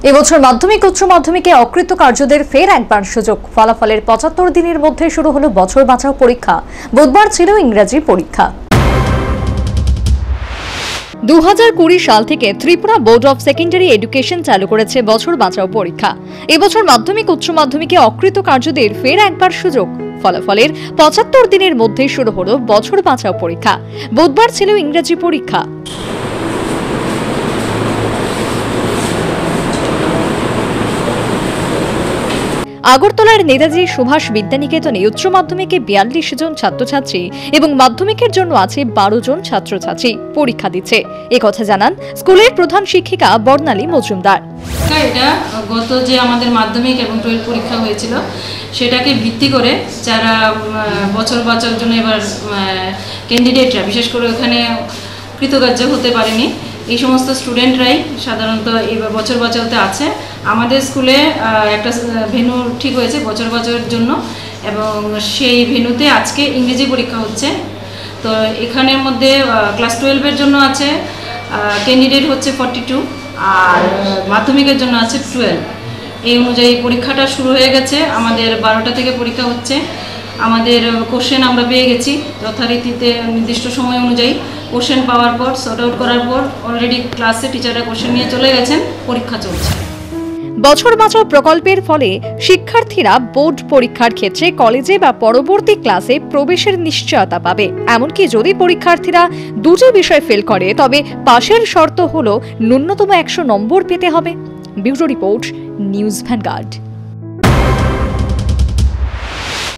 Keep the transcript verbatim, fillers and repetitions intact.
এবছর মাধ্যমিক উচ্চ মাধ্যমিকে অকৃতকার্যদের ফের একবার সুযোগ। ফলাফলের পঁচাত্তর দিনের মধ্যে শুরু হলো বছর বাঁচাও পরীক্ষা। বুধবার ছিল ইংরেজি পরীক্ষা। দু হাজার কুড়ি সাল থেকে Tripura board of secondary education চালু করেছে বছর বাঁচাও পরীক্ষা। এবছর মাধ্যমিক উচ্চ মাধ্যমিকে অকৃতকার্যদের ফের একবার সুযোগ। ফলাফলের পঁচাত্তর দিনের মধ্যে শুরু হলো বছর বাঁচাও পরীক্ষা। বুধবার ছিল ইংরেজি পরীক্ষা। আগরতলার নেতাজি সুভাষ বিদ্যানিকেতনে উচ্চ মাধ্যমিকে বিয়াল্লিশ জন ছাত্রছাত্রী এবং মাধ্যমিকের জন্য আছে বারো জন ছাত্রছাত্রী পরীক্ষা দিচ্ছে, একথা জানান স্কুলের প্রধান শিক্ষিকা বর্ণালী মজুমদার। এটা গত যে আমাদের মাধ্যমিক এবং টুয়েলভ পরীক্ষা হয়েছিল সেটাকে ভিত্তি করে যারা বছর বাঁচার জন্য এবার ক্যান্ডিডেটরা বিশেষ করে ওখানে কৃতকার্য হতে পারেনি এই সমস্ত স্টুডেন্টরাই সাধারণত এবার বছর বাঁচাওতে আছে। আমাদের স্কুলে একটা ভেন্যু ঠিক হয়েছে বছর বাঁচাওয়ার জন্য এবং সেই ভেন্যুতে আজকে ইংরেজি পরীক্ষা হচ্ছে। তো এখানের মধ্যে ক্লাস টুয়েলভের জন্য আছে ক্যান্ডিডেট হচ্ছে ফর্টি টু আর মাধ্যমিকের জন্য আছে টুয়েলভ। এই অনুযায়ী পরীক্ষাটা শুরু হয়ে গেছে। আমাদের বারোটা থেকে পরীক্ষা হচ্ছে। আমাদের কোশ্চেন আমরা পেয়ে গেছি যথারীতিতে নির্দিষ্ট সময় অনুযায়ী। কোশ্চেন পাওয়ার পর সর্ট আউট করার পর অলরেডি ক্লাসে টিচাররা কোশ্চেন নিয়ে চলে গেছেন, পরীক্ষা চলছে। বছর বাঁচাও প্রকল্পের ফলে শিক্ষার্থীরা বোর্ড পরীক্ষার ক্ষেত্রে কলেজে বা পরবর্তী ক্লাসে প্রবেশের নিশ্চয়তা পাবে। এমনকি যদি পরীক্ষার্থীরা দুটি বিষয় ফেল করে তবে পাশের শর্ত হলো ন্যূনতম একশো নম্বর পেতে হবে। Bureau report, news vanguard.